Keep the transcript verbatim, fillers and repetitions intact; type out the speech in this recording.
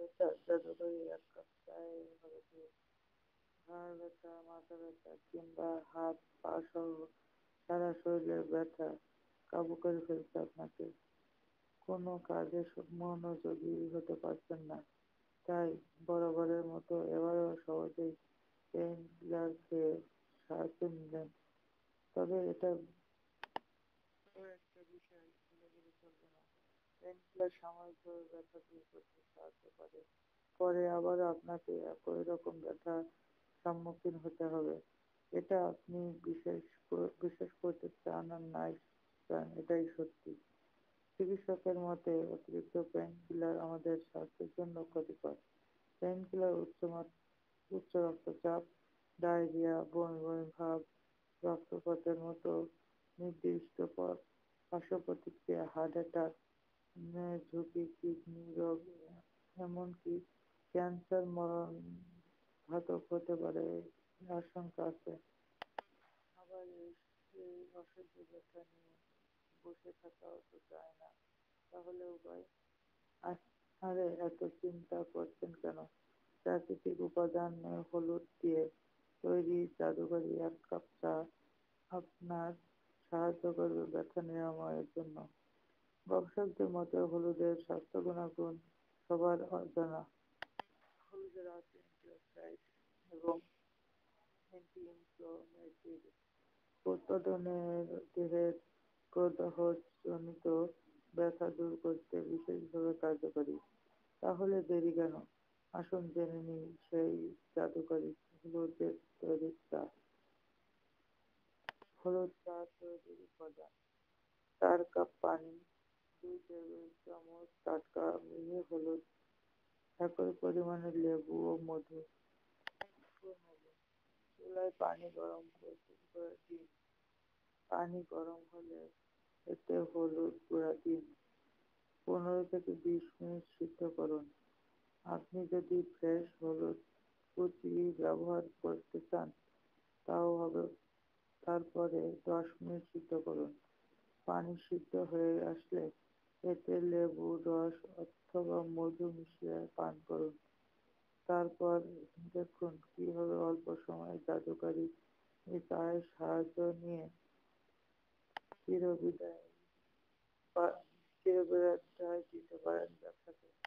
ব্যথা জাদুকরি এক কাপ চায়ে হবে কি? ঘাড় ব্যথা, মাথা ব্যথা কিংবা হাত পা সহ সারা শরীরের ব্যথা কাবু করে ফেলছে আপনাকে। কোনো কাজে সু- মনোযোগী হতে পারছেন না, তাই বরাবরের মতো এবারেও সহজেই পেইন কিলার খেয়ে সাহায্য নিলেন। তবে এটা বড় একটা বিষয় ভুলে গেলে চলবে না। পেইনকিলার সাময়িকভাবে ব্যথা দূর করতে সাহায্য করে, পরে আবারও আপনাকে একই রকম ব্যথার সম্মুখীন হতে হবে। এটা আপনি বিশেষ ক- বিশ্বাস করতে চান আর নাই চান, এটাই সত্যি। চিকিৎসকের মতে অতিরিক্ত পেইনকিলার আমাদের স্বাস্থ্যের জন্য ক্ষতিকর। পেইনকিলার উচ্চ মাত- উচ্চ রক্তচাপ, ডায়রিয়া, বমি বমি ভাব, রক্তপাতের মতো নির্দিষ্ট প- পার্শ্বপ্রতিক্রিয়া, হার্ট অ্যাটাক ঝুঁকি, কিডনি রোগ, এমনকি ক্যান্সার মরণ ঘাতক হতে পারে আশঙ্কা আছে। আবার এই এই অসহ্য ব্যথা নিয়ে বসে থাকাও তো যায় না। তাহলে উপায়? আ- আরে এত চিন্তা করছেন কেন? প্রাকৃতিক উপাদানে হলুদ দিয়ে তৈরি জাদুকরি এক কাপ চা আপনার সাহায্য করবে ব্যথা নিরাময়ের জন্য। গবেষকদের মতে হলুদের স্বাস্থ্য গুণাগুণ সবার অজানা। হলুদের আছে অ্যান্টিঅক্সিডেন্ট এবং অ্যান্টি-ইনফ্লেমেটরি উৎপাদনের দেহের প্রদাহজনিত ব্যথা দূর করতে বিশেষভাবে কার্যকরী। তাহলে দেরি কেন? আসুন জেনে নিই সেই জাদুকরি হলুদের তৈরি চা। হলুদ চা তৈরির উপাদান: চার কাপ পানি, দুই টেবিল চামচ টাটকা মিহি হলুদ, একই পরিমাণে লেবু ও মধু। প্রণালী: চুলায় পানি গরম করতে করে দিন। পানি গরম হলে এতে হলুদ গুঁড়া দিন। পনেরো থেকে বিশ মিনিট সিদ্ধ করুন। আপনি যদি ফ্রেশ হলুদ কুচি ব্যবহার করতে চান তাও হবে। তারপরে দশ মিনিট সিদ্ধ করুন। পানি সিদ্ধ হয়ে আসলে এতে লেবুর রস অথবা মধু মিশিয়ে পান করুন। তারপর দেখুন কিভাবে অল্প সময়ে জাদুকরি এই চায়ের সাহায্য নিয়ে চিরবিদায় বা চিরবিদায় দিতে পারেন ব্যবসাকে।